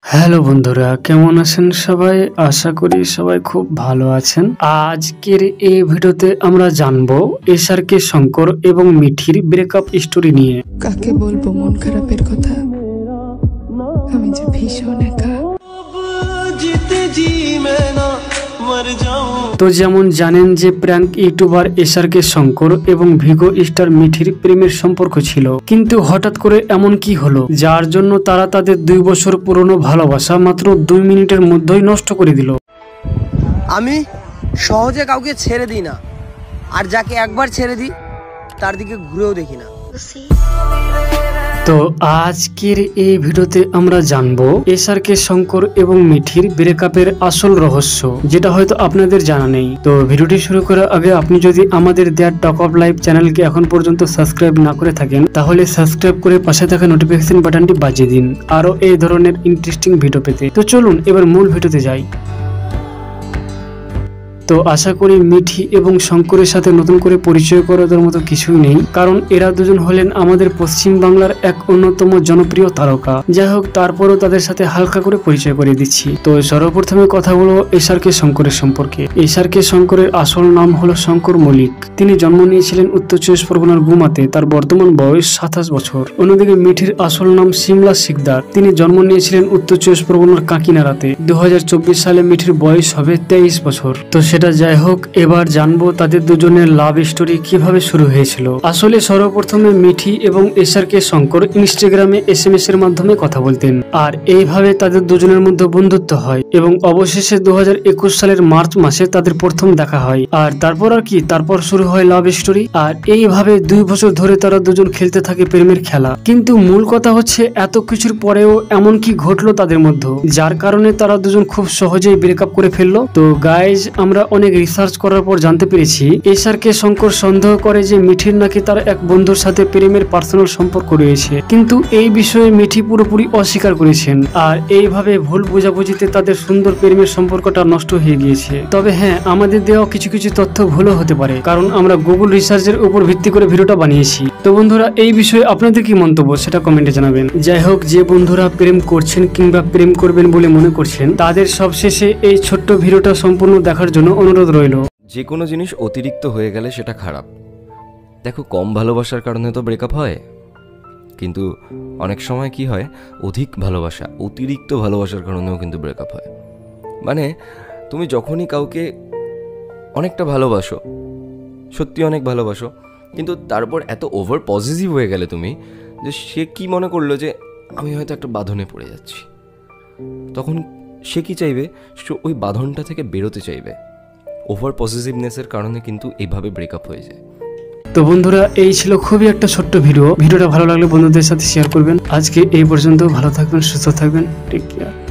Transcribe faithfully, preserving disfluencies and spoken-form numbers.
Hello বন্ধুরা, কেমন আছেন সবাই? আশা করি সবাই খুব ভালো আছেন। আজকের এই ভিডিওতে আমরা জানবো এসআর কে শঙ্কর এবং মিঠির ব্রেকআপ স্টোরি নিয়ে। কাকে বলবো মন খারাপের কথা, আমি যে ভীষণ একা। তো যেমন জানেন যে prank YouTuber SR K Shankar এবং ভিগো স্টার মিঠির প্রেমের সম্পর্ক ছিল, কিন্তু হঠাৎ করে এমন কি হলো যার জন্য তারা তাদের দুই বছর পুরনো ভালোবাসা মাত্র দুই মিনিটের মধ্যেই নষ্ট করে দিল। আমি সহজে কাউকে ছেড়ে দিই না, আর যাকে একবার ছেড়ে দিই তার দিকে ঘুরেও দেখি না। তো আজকের এই ভিডিওতে আমরা জানবো এসআর কে শঙ্কর এবং মিঠির ব্রেকআপের আসল রহস্য, যেটা হয়তো আপনাদের জানা নেই। তো ভিডিওটি শুরু করার আগে আপনি যদি আমাদের দেয়ার টক অফ লাইফ চ্যানেলকে এখন পর্যন্ত সাবস্ক্রাইব না করে থাকেন, তাহলে সাবস্ক্রাইব করে পাশে থাকা নোটিফিকেশন বাটনটি বাজিয়ে দিন আরো এই ধরনের ইন্টারেস্টিং ভিডিও পেতে। তো চলুন এবার মূল ভিডিওতে যাই। তো আশা করি মিঠি এবং শঙ্করের সাথে নতুন করে পরিচয় করার মতো কিছুই নেই, কারণ এরা দুজন হলেন আমাদের পশ্চিম বাংলার এক অন্যতম জনপ্রিয় তারকা। যাই হোক, তারপরও তাদের সাথে হালকা করে পরিচয় করে দিচ্ছি। তো সর্বপ্রথমে কথা বলবো এসআর কে শঙ্করের সম্পর্কে। এসআর কে শঙ্করের আসল নাম হলো শঙ্কর মল্লিক। তিনি জন্ম নিয়েছিলেন উত্তর চব্বিশ পরগনার গুমাতে। তার বর্তমান বয়স সাতাশ বছর। অন্যদিকে মিঠির আসল নাম সিমলা শিকদার। তিনি জন্ম নিয়েছিলেন উত্তর চব্বিশ পরগনার কাকিনাড়াতে। দু হাজার চব্বিশ সালে মিঠির বয়স হবে তেইশ বছর। তো সেটা যাই হোক, এবার জানবো তাদের দুজনের লাভ স্টোরি কিভাবে শুরু হয়েছিল। আসলে সর্বপ্রথমে মিঠি এবং এসআর কে শঙ্কর ইনস্টাগ্রামে এস এম এস এর মাধ্যমে কথা বলতেন, আর এইভাবে তাদের দুজনের মধ্যে বন্ধুত্ব হয় এবং অবশেষে দু হাজার একুশ সালের মার্চ মাসে তাদের প্রথম দেখা হয়। আর তারপর আর কি, তারপর শুরু হয় লাভ স্টোরি। আর এইভাবে দুই বছর ধরে তারা দুজন খেলতে থাকে প্রেমের খেলা। কিন্তু মূল কথা হচ্ছে, এত কিছুর পরেও এমন কি ঘটলো তাদের মধ্যে, যার কারণে তারা দুজন খুব সহজেই ব্রেকআপ করে ফেললো। তো গাইজ, আমরা অনেক রিসার্চ করার পর জানতে পেরেছি এসআর কে শঙ্কর সন্দেহ করে যে মিঠির নাকি তার এক বন্ধুর সাথে প্রেমের পার্সোনাল সম্পর্ক রয়েছে, কিন্তু এই বিষয়ে মিঠি পুরোপুরি অস্বীকার করেছেন। আর এইভাবে ভুল বোঝাবুঝিতে তাদের সুন্দর প্রেমের সম্পর্কটা নষ্ট হয়ে গিয়েছে। তবে হ্যাঁ, আমাদের দেওয়া কিছু কিছু তথ্য ভুলও হতে পারে, কারণ আমরা গুগল রিসার্চের উপর ভিত্তি করে ভিডিওটা বানিয়েছি। তো বন্ধুরা, এই বিষয়ে আপনাদের কি মন্তব্য সেটা কমেন্টে জানাবেন। যাই হোক, যে বন্ধুরা প্রেম করছেন কিংবা প্রেম করবেন বলে মনে করছেন, তাদের সবশেষে এই ছোট্ট ভিডিওটা সম্পূর্ণ দেখার জন্য অনুরোধ রইল। যে কোনো জিনিস অতিরিক্ত হয়ে গেলে সেটা খারাপ। দেখো, কম ভালোবাসার কারণে তো ব্রেকআপ হয়, কিন্তু অনেক সময় কি হয়, অধিক ভালোবাসা, অতিরিক্ত ভালোবাসার কারণেও কিন্তু ব্রেকআপ হয়। মানে তুমি যখনই কাউকে অনেকটা ভালোবাসো, সত্যি অনেক ভালোবাসো, কিন্তু তারপর এত ওভার পজিটিভ হয়ে গেলে তুমি, যে সে কি মনে করলো যে আমি হয়তো একটা বাঁধনে পড়ে যাচ্ছি, তখন সে কি চাইবে, সে ওই বাঁধনটা থেকে বেরোতে চাইবে। ওভার পজিটিভনেসের কারণে কিন্তু এইভাবে ব্রেকআপ হয়ে যায়। তো বন্ধুরা, এই ছিল খুবই একটা ছোট্ট ভিডিও। ভিডিওটা ভালো লাগলে বন্ধুদের সাথে শেয়ার করবেন। আজকে এই পর্যন্ত। ভালো থাকবেন, সুস্থ থাকবেন, টেক কেয়ার।